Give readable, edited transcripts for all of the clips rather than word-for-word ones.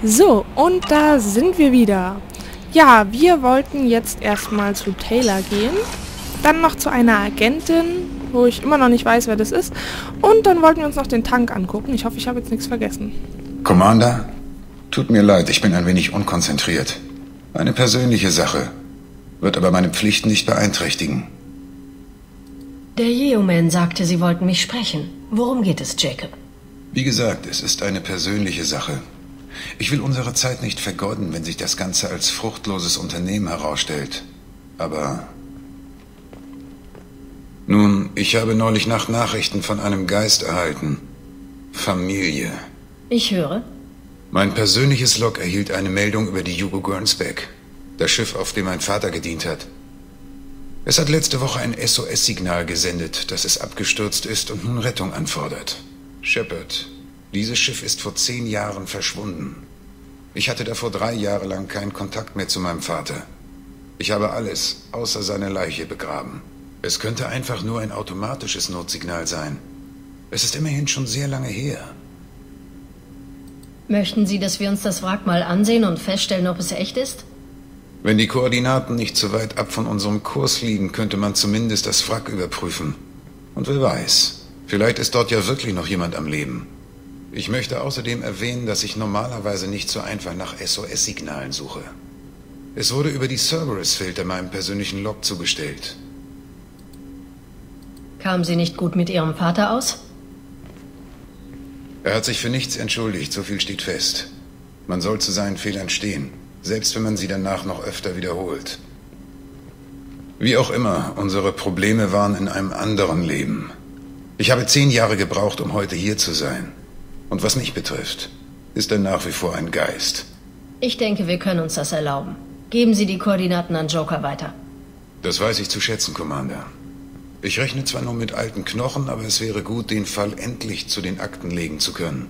So, und da sind wir wieder. Ja, wir wollten jetzt erstmal zu Taylor gehen, dann noch zu einer Agentin, wo ich immer noch nicht weiß, wer das ist, und dann wollten wir uns noch den Tank angucken. Ich hoffe, ich habe jetzt nichts vergessen. Commander, tut mir leid, ich bin ein wenig unkonzentriert. Eine persönliche Sache, wird aber meine Pflichten nicht beeinträchtigen. Der Yeoman sagte, Sie wollten mich sprechen. Worum geht es, Jacob? Wie gesagt, es ist eine persönliche Sache. Ich will unsere Zeit nicht vergeuden, wenn sich das Ganze als fruchtloses Unternehmen herausstellt. Aber... Nun, ich habe neulich Nacht Nachrichten von einem Geist erhalten. Familie. Ich höre. Mein persönliches Log erhielt eine Meldung über die Hugo Gernsback, das Schiff, auf dem mein Vater gedient hat. Es hat letzte Woche ein SOS-Signal gesendet, dass es abgestürzt ist und nun Rettung anfordert. Shepard, dieses Schiff ist vor 10 Jahren verschwunden. Ich hatte davor 3 Jahre lang keinen Kontakt mehr zu meinem Vater. Ich habe alles, außer seine Leiche, begraben. Es könnte einfach nur ein automatisches Notsignal sein. Es ist immerhin schon sehr lange her. Möchten Sie, dass wir uns das Wrack mal ansehen und feststellen, ob es echt ist? Wenn die Koordinaten nicht so weit ab von unserem Kurs liegen, könnte man zumindest das Wrack überprüfen. Und wer weiß, vielleicht ist dort ja wirklich noch jemand am Leben. Ich möchte außerdem erwähnen, dass ich normalerweise nicht so einfach nach SOS-Signalen suche. Es wurde über die Cerberus-Filter meinem persönlichen Log zugestellt. Kamen Sie nicht gut mit Ihrem Vater aus? Er hat sich für nichts entschuldigt, so viel steht fest. Man soll zu seinen Fehlern stehen, selbst wenn man sie danach noch öfter wiederholt. Wie auch immer, unsere Probleme waren in einem anderen Leben. Ich habe 10 Jahre gebraucht, um heute hier zu sein. Und was mich betrifft, ist er nach wie vor ein Geist. Ich denke, wir können uns das erlauben. Geben Sie die Koordinaten an Joker weiter. Das weiß ich zu schätzen, Commander. Ich rechne zwar nur mit alten Knochen, aber es wäre gut, den Fall endlich zu den Akten legen zu können.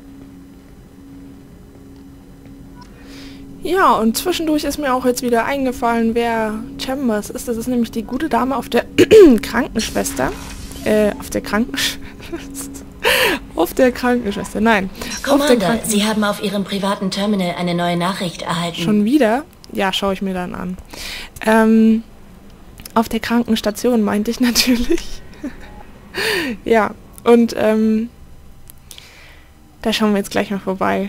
Ja, und zwischendurch ist mir auch jetzt wieder eingefallen, wer Chambers ist. Das ist nämlich die gute Dame auf der Krankenschwester. Auf der Krankenschwester, nein. Commander, Sie haben auf Ihrem privaten Terminal eine neue Nachricht erhalten. Schon wieder? Ja, schaue ich mir dann an. Auf der Krankenstation meinte ich natürlich. Ja, und da schauen wir jetzt gleich mal vorbei.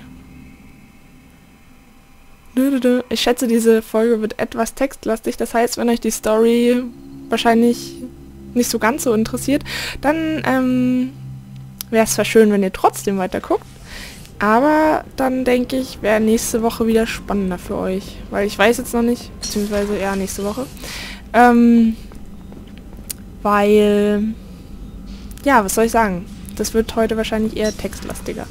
Ich schätze, diese Folge wird etwas textlastig. Das heißt, wenn euch die Story wahrscheinlich nicht so ganz so interessiert, dann wäre es zwar schön, wenn ihr trotzdem weiter guckt. Aber dann denke ich, wäre nächste Woche wieder spannender für euch. Weil ich weiß jetzt noch nicht, beziehungsweise eher nächste Woche. Weil, ja, was soll ich sagen? Das wird heute wahrscheinlich eher textlastiger.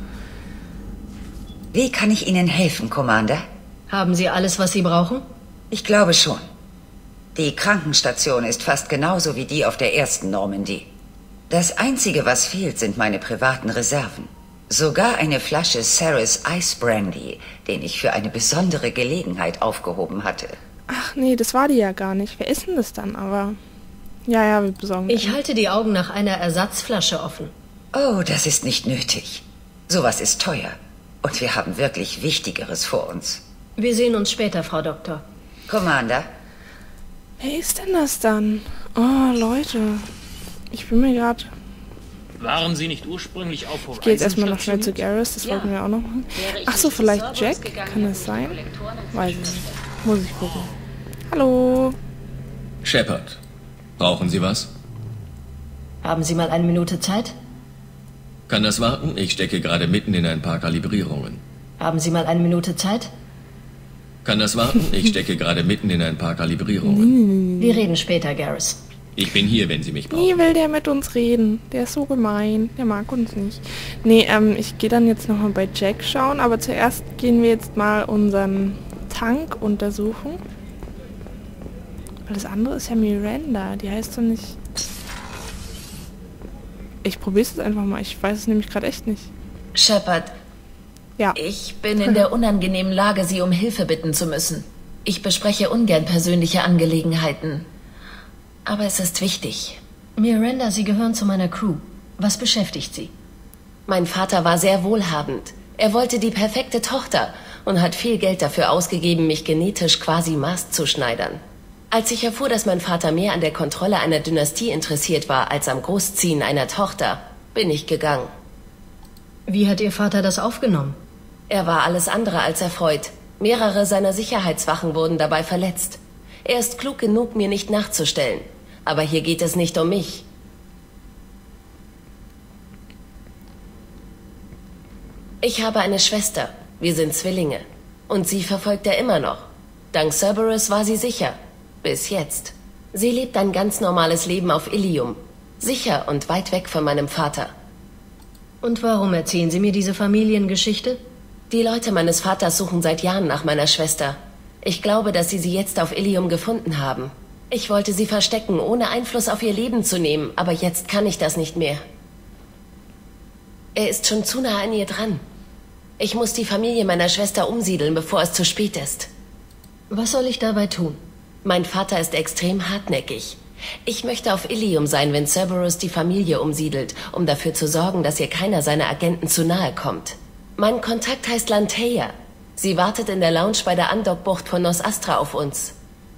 Wie kann ich Ihnen helfen, Commander? Haben Sie alles, was Sie brauchen? Ich glaube schon. Die Krankenstation ist fast genauso wie die auf der ersten Normandie. Das Einzige, was fehlt, sind meine privaten Reserven. Sogar eine Flasche Sarah's Ice Brandy, den ich für eine besondere Gelegenheit aufgehoben hatte. Ach nee, das war die ja gar nicht. Wer ist denn das dann? Aber ja, wir besorgen. Ich halte die Augen nach einer Ersatzflasche offen. Oh, das ist nicht nötig. Sowas ist teuer. Und wir haben wirklich Wichtigeres vor uns. Wir sehen uns später, Frau Doktor. Commander? Wer ist denn das dann? Oh, Leute. Ich bin mir gerade... Waren Sie nicht ursprünglich auf Horizon? Ich gehe jetzt erstmal noch schnell zu Garrus, das wollten wir auch noch machen. Ach so, vielleicht Jack? Kann das sein? Weiß ich nicht. Muss ich gucken. Hallo. Shepard, brauchen Sie was? Haben Sie mal eine Minute Zeit? Kann das warten? Ich stecke gerade mitten in ein paar Kalibrierungen. Haben Sie mal eine Minute Zeit? Kann das warten? Ich stecke gerade mitten in ein paar Kalibrierungen. Wir reden später, Garrus. Ich bin hier, wenn Sie mich brauchen. Nie will der mit uns reden. Der ist so gemein. Der mag uns nicht. Nee, ich gehe dann jetzt nochmal bei Jack schauen, aber zuerst gehen wir jetzt mal unseren Tank untersuchen. Weil das andere ist ja Miranda. Die heißt doch nicht... Ich probiere es jetzt einfach mal. Ich weiß es nämlich gerade echt nicht. Shepard, Ja. ich bin in der unangenehmen Lage, Sie um Hilfe bitten zu müssen. Ich bespreche ungern persönliche Angelegenheiten. Aber es ist wichtig. Miranda, Sie gehören zu meiner Crew. Was beschäftigt Sie? Mein Vater war sehr wohlhabend. Er wollte die perfekte Tochter und hat viel Geld dafür ausgegeben, mich genetisch quasi maßzuschneidern. Als ich erfuhr, dass mein Vater mehr an der Kontrolle einer Dynastie interessiert war, als am Großziehen einer Tochter, bin ich gegangen. Wie hat Ihr Vater das aufgenommen? Er war alles andere als erfreut. Mehrere seiner Sicherheitswachen wurden dabei verletzt. Er ist klug genug, mir nicht nachzustellen. Aber hier geht es nicht um mich. Ich habe eine Schwester. Wir sind Zwillinge. Und sie verfolgt er immer noch. Dank Cerberus war sie sicher. Bis jetzt. Sie lebt ein ganz normales Leben auf Ilium. Sicher und weit weg von meinem Vater. Und warum erzählen Sie mir diese Familiengeschichte? Die Leute meines Vaters suchen seit Jahren nach meiner Schwester. Ich glaube, dass sie jetzt auf Ilium gefunden haben. Ich wollte sie verstecken, ohne Einfluss auf ihr Leben zu nehmen, aber jetzt kann ich das nicht mehr. Er ist schon zu nah an ihr dran. Ich muss die Familie meiner Schwester umsiedeln, bevor es zu spät ist. Was soll ich dabei tun? Mein Vater ist extrem hartnäckig. Ich möchte auf Ilium sein, wenn Cerberus die Familie umsiedelt, um dafür zu sorgen, dass ihr keiner seiner Agenten zu nahe kommt. Mein Kontakt heißt Lanteia. Sie wartet in der Lounge bei der Andockbucht von Nos Astra auf uns.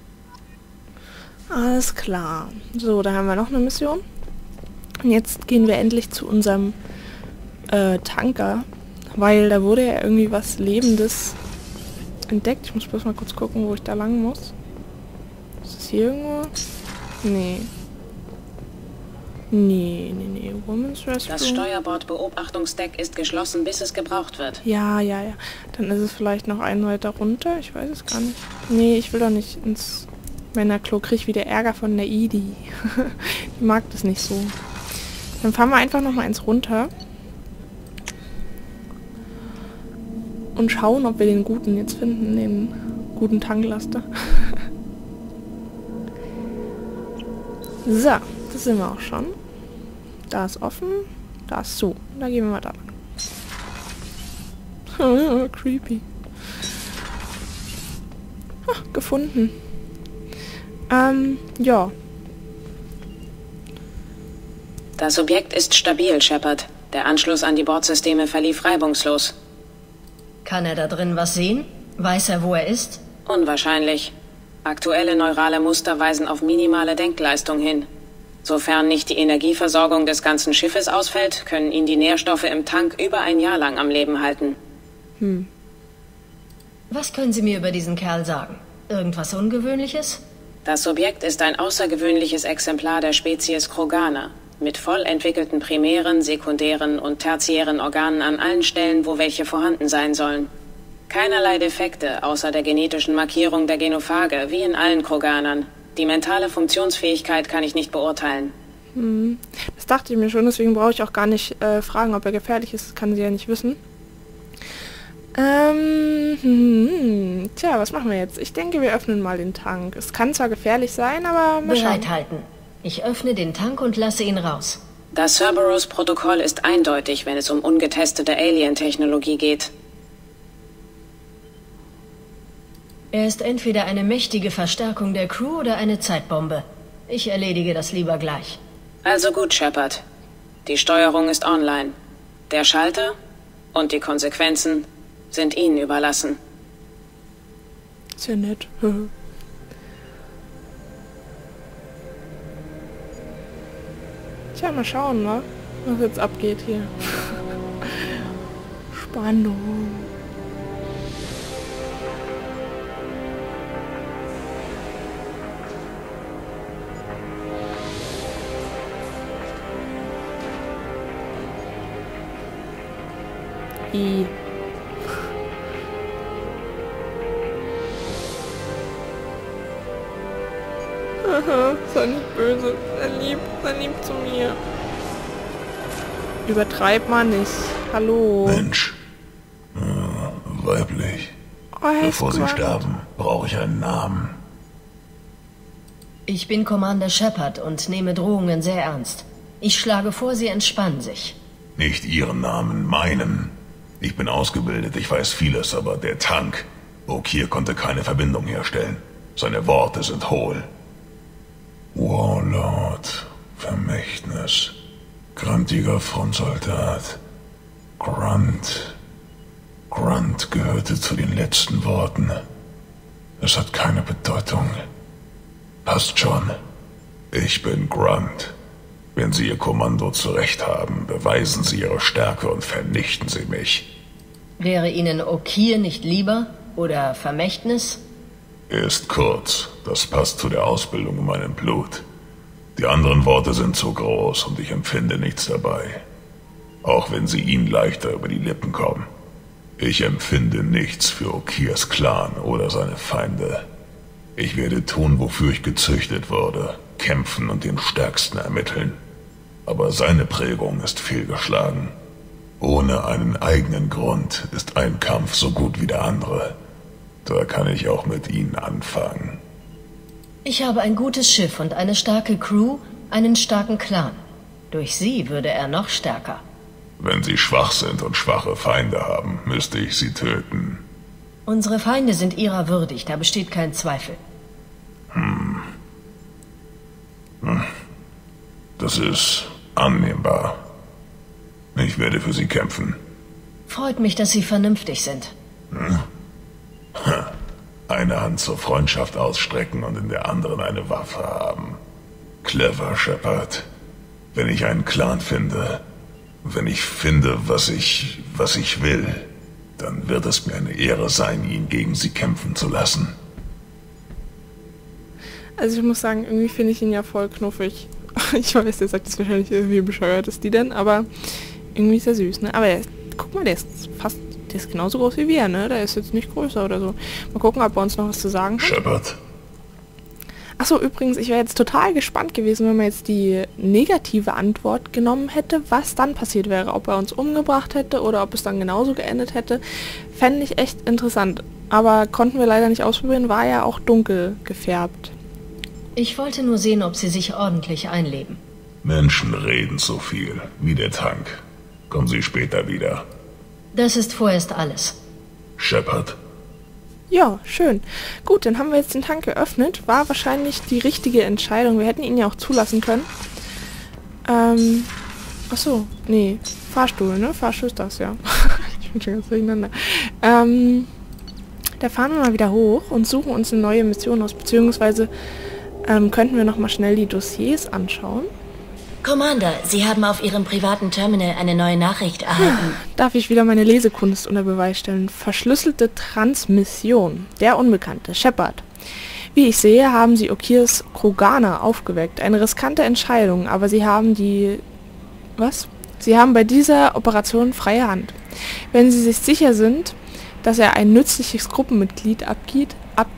Alles klar. So, da haben wir noch eine Mission. Und jetzt gehen wir endlich zu unserem Tanker, weil da wurde ja irgendwie was Lebendes entdeckt. Ich muss bloß mal kurz gucken, wo ich da lang muss. Ist das hier irgendwo? Nee. Nee. Women's Restroom. Das Steuerbordbeobachtungsdeck ist geschlossen, bis es gebraucht wird. Ja. Dann ist es vielleicht noch einen weiter runter. Ich weiß es gar nicht. Nee, ich will doch nicht ins Männerklo. Krieg wieder Ärger von der Idi. Die mag das nicht so. Dann fahren wir einfach noch mal eins runter. Und schauen, ob wir den guten jetzt finden. Den guten Tanklaster. So, das sind wir auch schon. Da ist offen. Da ist zu. Da gehen wir mal da lang. Creepy. Gefunden. Ja. Das Objekt ist stabil, Shepard. Der Anschluss an die Bordsysteme verlief reibungslos. Kann er da drin was sehen? Weiß er, wo er ist? Unwahrscheinlich. Aktuelle neurale Muster weisen auf minimale Denkleistung hin. Sofern nicht die Energieversorgung des ganzen Schiffes ausfällt, können ihn die Nährstoffe im Tank über ein Jahr lang am Leben halten. Was können Sie mir über diesen Kerl sagen? Irgendwas Ungewöhnliches? Das Objekt ist ein außergewöhnliches Exemplar der Spezies Kroganer, mit voll entwickelten primären, sekundären und tertiären Organen an allen Stellen, wo welche vorhanden sein sollen. Keinerlei Defekte, außer der genetischen Markierung der Genophage, wie in allen Kroganern. Die mentale Funktionsfähigkeit kann ich nicht beurteilen. Das dachte ich mir schon, deswegen brauche ich auch gar nicht fragen, ob er gefährlich ist. Das kann sie ja nicht wissen. Tja, was machen wir jetzt? Ich denke, wir öffnen mal den Tank. Es kann zwar gefährlich sein, aber mal schauen. Bereithalten. Ich öffne den Tank und lasse ihn raus. Das Cerberus-Protokoll ist eindeutig, wenn es um ungetestete Alien-Technologie geht. Er ist entweder eine mächtige Verstärkung der Crew oder eine Zeitbombe. Ich erledige das lieber gleich. Also gut, Shepard. Die Steuerung ist online. Der Schalter und die Konsequenzen sind Ihnen überlassen. Ist ja nett. Tja, mal schauen, ne? Was jetzt abgeht hier. Spannung. Sei nicht böse. Sei lieb zu mir. Übertreib mal nicht. Hallo. Mensch. Weiblich. Bevor Sie sterben, brauche ich einen Namen. Ich bin Commander Shepard und nehme Drohungen sehr ernst. Ich schlage vor, Sie entspannen sich. Nicht Ihren Namen, meinen. Ich bin ausgebildet, ich weiß vieles, aber der Tank, Okir konnte keine Verbindung herstellen. Seine Worte sind hohl. Warlord, Vermächtnis, grantiger Frontsoldat, Grunt, Grunt gehörte zu den letzten Worten. Es hat keine Bedeutung. Passt schon. Ich bin Grunt. Wenn Sie Ihr Kommando zurecht haben, beweisen Sie Ihre Stärke und vernichten Sie mich. Wäre Ihnen Okier nicht lieber? Oder Vermächtnis? Er ist kurz. Das passt zu der Ausbildung in meinem Blut. Die anderen Worte sind zu groß und ich empfinde nichts dabei. Auch wenn sie Ihnen leichter über die Lippen kommen. Ich empfinde nichts für Okiers Clan oder seine Feinde. Ich werde tun, wofür ich gezüchtet wurde. Kämpfen und den Stärksten ermitteln. Aber seine Prägung ist fehlgeschlagen. Ohne einen eigenen Grund ist ein Kampf so gut wie der andere. Da kann ich auch mit Ihnen anfangen. Ich habe ein gutes Schiff und eine starke Crew, einen starken Clan. Durch Sie würde er noch stärker. Wenn Sie schwach sind und schwache Feinde haben, müsste ich Sie töten. Unsere Feinde sind Ihrer würdig, da besteht kein Zweifel. Das ist annehmbar. Ich werde für Sie kämpfen. Freut mich, dass Sie vernünftig sind. Eine Hand zur Freundschaft ausstrecken und in der anderen eine Waffe haben. Clever, Shepard. Wenn ich einen Clan finde, wenn ich finde, was ich will, dann wird es mir eine Ehre sein, ihn gegen Sie kämpfen zu lassen. Also ich muss sagen, irgendwie finde ich ihn ja voll knuffig. Ich weiß, der sagt das wahrscheinlich irgendwie bescheuert ist die denn, aber irgendwie ist er süß, ne? Aber guck mal, der ist genauso groß wie wir, ne? Der ist jetzt nicht größer oder so. Mal gucken, ob er uns noch was zu sagen hat. Shepard. Achso, übrigens, ich wäre jetzt total gespannt gewesen, wenn man jetzt die negative Antwort genommen hätte, was dann passiert wäre. Ob er uns umgebracht hätte oder ob es dann genauso geendet hätte. Fände ich echt interessant. Aber konnten wir leider nicht ausprobieren, war ja auch dunkel gefärbt. Ich wollte nur sehen, ob Sie sich ordentlich einleben. Menschen reden so viel, wie der Tank. Kommen Sie später wieder. Das ist vorerst alles. Shepard. Ja, schön. Gut, dann haben wir jetzt den Tank geöffnet. War wahrscheinlich die richtige Entscheidung. Wir hätten ihn ja auch zulassen können. Achso, nee. Fahrstuhl, ne? Fahrstuhl ist das, ja. Ich bin schon ganz durcheinander. Da fahren wir mal wieder hoch und suchen uns eine neue Mission aus. Beziehungsweise könnten wir nochmal schnell die Dossiers anschauen. Commander, Sie haben auf Ihrem privaten Terminal eine neue Nachricht erhalten. Darf ich wieder meine Lesekunst unter Beweis stellen? Verschlüsselte Transmission. Der Unbekannte, Shepard. Wie ich sehe, haben Sie Okiers Kroganer aufgeweckt. Eine riskante Entscheidung, aber Sie haben Sie haben bei dieser Operation freie Hand. Wenn Sie sich sicher sind, dass er ein nützliches Gruppenmitglied abgibt,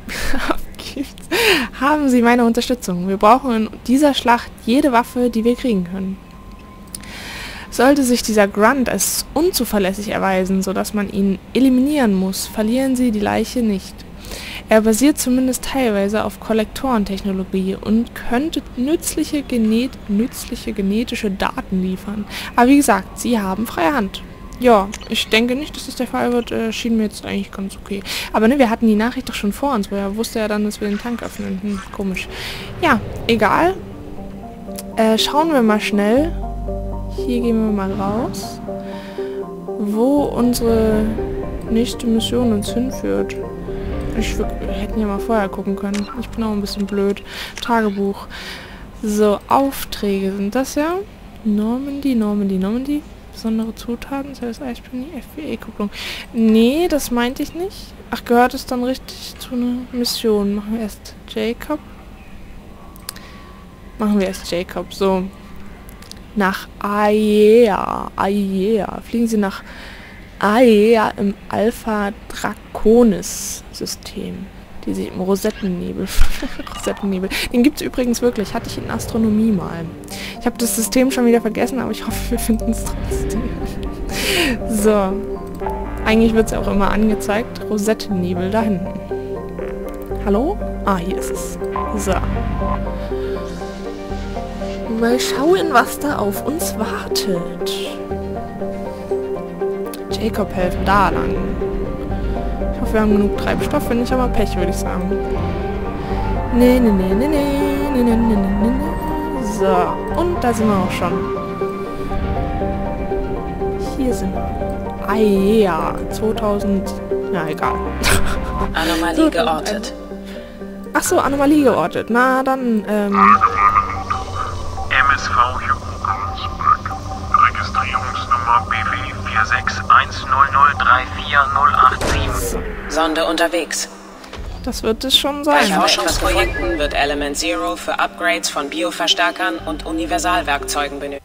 haben Sie meine Unterstützung. Wir brauchen in dieser Schlacht jede Waffe, die wir kriegen können. Sollte sich dieser Grunt als unzuverlässig erweisen, sodass man ihn eliminieren muss, verlieren Sie die Leiche nicht. Er basiert zumindest teilweise auf Kollektorentechnologie und könnte nützliche genetische Daten liefern. Aber wie gesagt, Sie haben freie Hand. Ja, ich denke nicht, dass das der Fall wird. Schien mir jetzt eigentlich ganz okay. Aber ne, wir hatten die Nachricht doch schon vor uns. Woher wusste er dann, dass wir den Tank öffnen? Komisch. Ja, egal. Schauen wir mal schnell. Hier gehen wir mal raus. Wo unsere nächste Mission uns hinführt. Wir hätten ja mal vorher gucken können. Ich bin auch ein bisschen blöd. Tagebuch. So, Aufträge sind das ja. Normandy. Besondere Zutaten, das heißt Eisprini, FBE-Kupplung. Nee, das meinte ich nicht. Ach, gehört es dann richtig zu einer Mission? Machen wir erst Jacob. So. Nach Aea. Fliegen Sie nach Aea im Alpha Draconis System. Die sich im Rosettennebel. Den gibt es übrigens wirklich. Hatte ich in Astronomie mal. Ich habe das System schon wieder vergessen, aber ich hoffe, wir finden es trotzdem. So. Eigentlich wird es ja auch immer angezeigt. Rosettennebel da hinten. Hallo? Ah, hier ist es. So. Mal schauen, was da auf uns wartet. Jacob helfen. Da lang. Ich hoffe, wir haben genug Treibstoff. Wenn nicht, aber Pech, würde ich sagen. Nee. So, und da sind wir auch schon. Hier sind wir. Ah ja, 2000... Ja, egal. Anomalie geortet. Ach so, Anomalie geortet. Na, dann, MSV Hugo Groundsback. Registrierungsnummer BW 46100348087. Sonde unterwegs. Das wird es schon Bei sein. Forschungsprojekten wird Element Zero für Upgrades von Bioverstärkern und Universalwerkzeugen benötigt.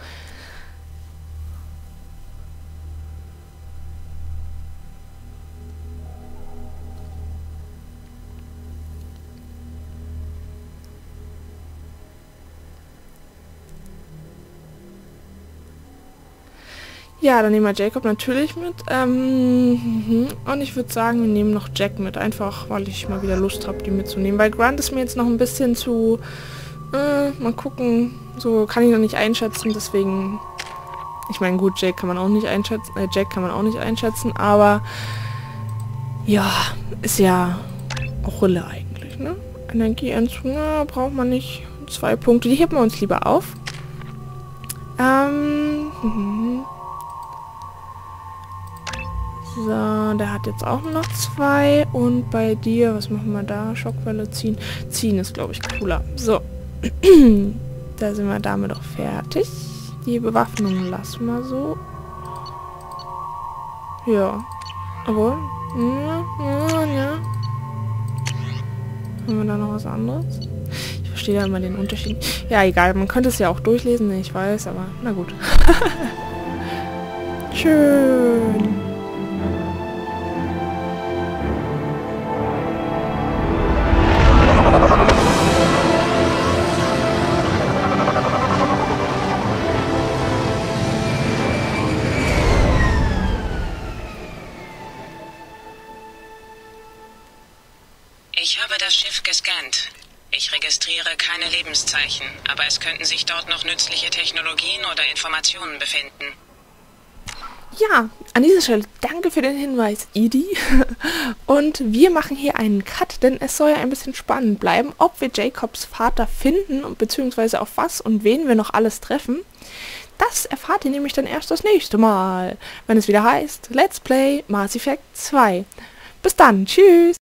Ja, dann nehmen wir Jacob natürlich mit. Und ich würde sagen, wir nehmen noch Jack mit. Einfach, weil ich mal wieder Lust habe, die mitzunehmen. Weil Grant ist mir jetzt noch ein bisschen zu... mal gucken. So kann ich noch nicht einschätzen. Deswegen... Ich meine, gut, Jack kann man auch nicht einschätzen. Aber... Ja, ist ja auch Rille eigentlich, ne? Energieentzug, na, braucht man nicht. 2 Punkte. Die heben wir uns lieber auf. So, der hat jetzt auch nur noch 2. Und bei dir, was machen wir da? Schockwelle ziehen. Ziehen ist, glaube ich, cooler. So. Da sind wir damit auch fertig. Die Bewaffnung lassen wir so. Ja. Obwohl. Ja. Haben wir da noch was anderes? Ich verstehe da immer den Unterschied. Ja, egal. Man könnte es ja auch durchlesen, ich weiß, aber na gut. Schön. Ich habe das Schiff gescannt. Ich registriere keine Lebenszeichen, aber es könnten sich dort noch nützliche Technologien oder Informationen befinden. Ja, an dieser Stelle danke für den Hinweis, Edie. Und wir machen hier einen Cut, denn es soll ja ein bisschen spannend bleiben, ob wir Jacobs Vater finden, beziehungsweise auf was und wen wir noch alles treffen. Das erfahrt ihr nämlich dann erst das nächste Mal, wenn es wieder heißt Let's Play Mass Effect 2. Bis dann, tschüss!